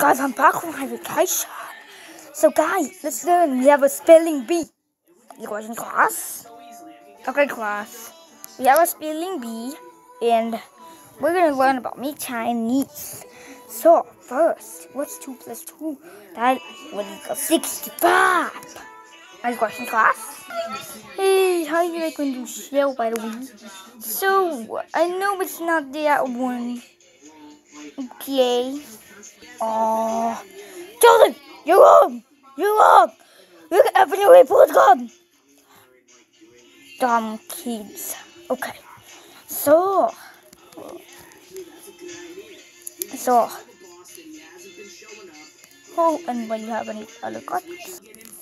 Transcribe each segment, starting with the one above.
Guys, I'm back from my vacation. So guys, let's learn. We have a spelling bee. You guys in class? Okay, class. We have a spelling bee, and we're gonna learn about me Chinese. So first, what's 2 plus 2? That would equal 65. Are you guys in class? Hey, how do you like when you shell, by the way? So I know it's not that one. Okay. Oh, Jordan, you're wrong. You're wrong. Look at every report card. Dumb kids. Okay. So. Oh, anybody have any other cards?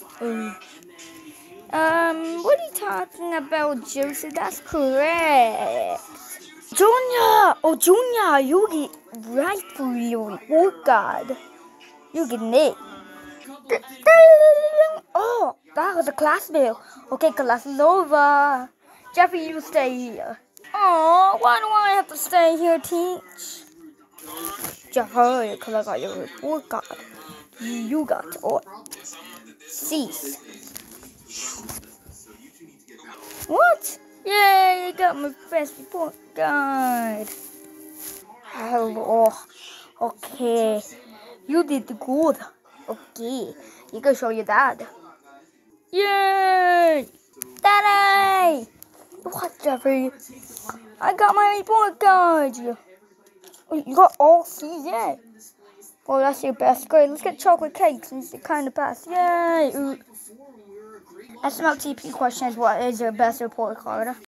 What are you talking about, Joseph? That's correct. Junior! Oh, Junior, you get right for your report card. You get it. Oh, that was a class bell. Okay, class is over. Jeffrey, you stay here. Oh, why do I have to stay here, teach? Jeffrey, because I got your report card. You got all C's. What? Yay, I got my best report card. Oh, okay. You did good. Okay, you can show your dad. Yay! Daddy! What, Jeffrey? I got my report card. You got all C's, yay. Well, that's your best grade. Let's get chocolate cake since you kind of passed. Yay! SMLTP question is, what is your best report card?